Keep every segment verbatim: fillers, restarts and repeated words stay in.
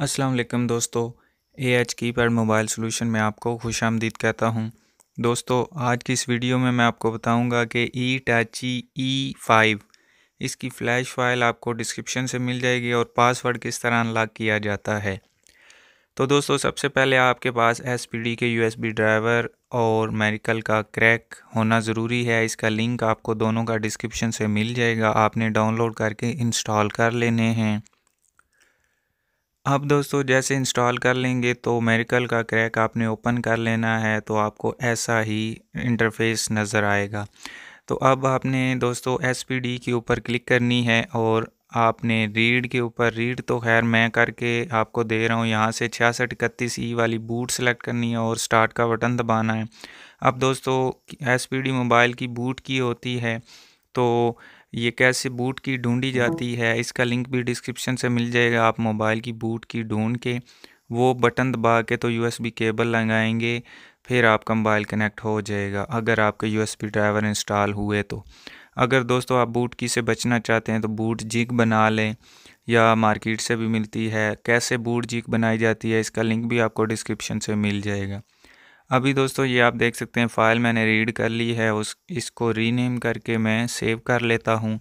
अस्सलाम वालेकुम दोस्तों। A H keypad mobile solution में आपको खुशामदीद कहता हूं। दोस्तों आज की इस वीडियो में मैं आपको बताऊंगा कि ई टैची ई फाइव इसकी फ़्लैश फाइल आपको डिस्क्रिप्शन से मिल जाएगी और पासवर्ड किस तरह अनलॉक किया जाता है। तो दोस्तों सबसे पहले आपके पास एस पी डी के यू एस बी ड्राइवर और मेरिकल का क्रैक होना ज़रूरी है। इसका लिंक आपको दोनों का डिस्क्रिप्शन से मिल जाएगा, आपने डाउनलोड करके इंस्टॉल कर लेने हैं। अब दोस्तों जैसे इंस्टॉल कर लेंगे तो मेरिकल का क्रैक आपने ओपन कर लेना है, तो आपको ऐसा ही इंटरफेस नज़र आएगा। तो अब आपने दोस्तों एस पी डी के ऊपर क्लिक करनी है और आपने रीड के ऊपर, रीड तो खैर मैं करके आपको दे रहा हूँ, यहाँ से छियासठ इकतीस ई वाली बूट सेलेक्ट करनी है और स्टार्ट का बटन दबाना है। अब दोस्तों एस पी डी मोबाइल की बूट की होती है, तो ये कैसे बूट की ढूंढी जाती है इसका लिंक भी डिस्क्रिप्शन से मिल जाएगा। आप मोबाइल की बूट की ढूंढ के वो बटन दबा के तो यू एस बी केबल लगाएंगे, फिर आपका मोबाइल कनेक्ट हो जाएगा अगर आपके U S B driver install हुए तो। अगर दोस्तों आप बूट की से बचना चाहते हैं तो बूट जिग बना लें, या मार्केट से भी मिलती है। कैसे बूट जिग बनाई जाती है इसका लिंक भी आपको डिस्क्रिप्शन से मिल जाएगा। अभी दोस्तों ये आप देख सकते हैं फ़ाइल मैंने रीड कर ली है, उस इसको रीनेम करके मैं सेव कर लेता हूँ।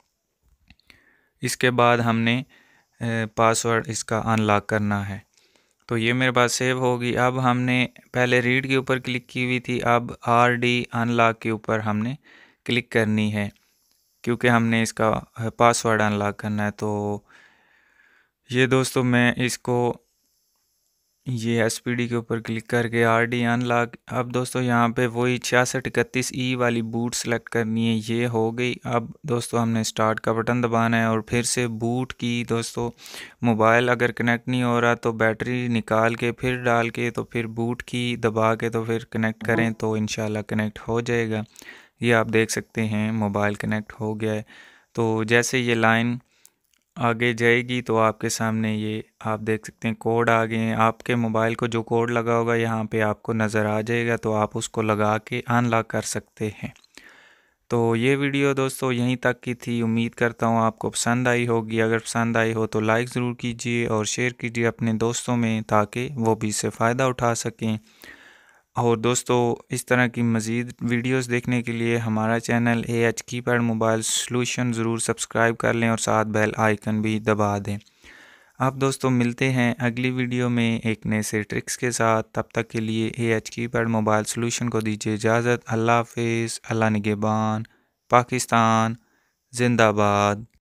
इसके बाद हमने पासवर्ड इसका अनलॉक करना है, तो ये मेरे पास सेव होगी। अब हमने पहले रीड के ऊपर क्लिक की हुई थी, अब आर डी अनलॉक के ऊपर हमने क्लिक करनी है क्योंकि हमने इसका पासवर्ड अनलॉक करना है। तो ये दोस्तों मैं इसको ये एस पी डी के ऊपर क्लिक करके आर डी अनलॉक। अब दोस्तों यहाँ पे वही छियासठ इकतीस ई वाली बूट सेलेक्ट करनी है, ये हो गई। अब दोस्तों हमने स्टार्ट का बटन दबाना है और फिर से बूट की दोस्तों मोबाइल अगर कनेक्ट नहीं हो रहा तो बैटरी निकाल के फिर डाल के तो फिर बूट की दबा के तो फिर कनेक्ट करें तो इंशाल्लाह कनेक्ट हो जाएगा। ये आप देख सकते हैं मोबाइल कनेक्ट हो गया है। तो जैसे ये लाइन आगे जाएगी तो आपके सामने ये आप देख सकते हैं कोड आ गए हैं। आपके मोबाइल को जो कोड लगा होगा यहाँ पे आपको नज़र आ जाएगा, तो आप उसको लगा के अनलॉक कर सकते हैं। तो ये वीडियो दोस्तों यहीं तक की थी, उम्मीद करता हूँ आपको पसंद आई होगी। अगर पसंद आई हो तो लाइक ज़रूर कीजिए और शेयर कीजिए अपने दोस्तों में, ताकि वो भी इससे फ़ायदा उठा सकें। और दोस्तों इस तरह की मज़ीद वीडियोस देखने के लिए हमारा channel A H keypad mobile solution ज़रूर सब्सक्राइब कर लें और साथ बेल आइकन भी दबा दें। आप दोस्तों मिलते हैं अगली वीडियो में एक नए से ट्रिक्स के साथ। तब तक के लिए A H keypad mobile solution को दीजिए इजाज़त। अल्लाह हाफिज़, अल्लाह निगहबान, पाकिस्तान जिंदाबाद।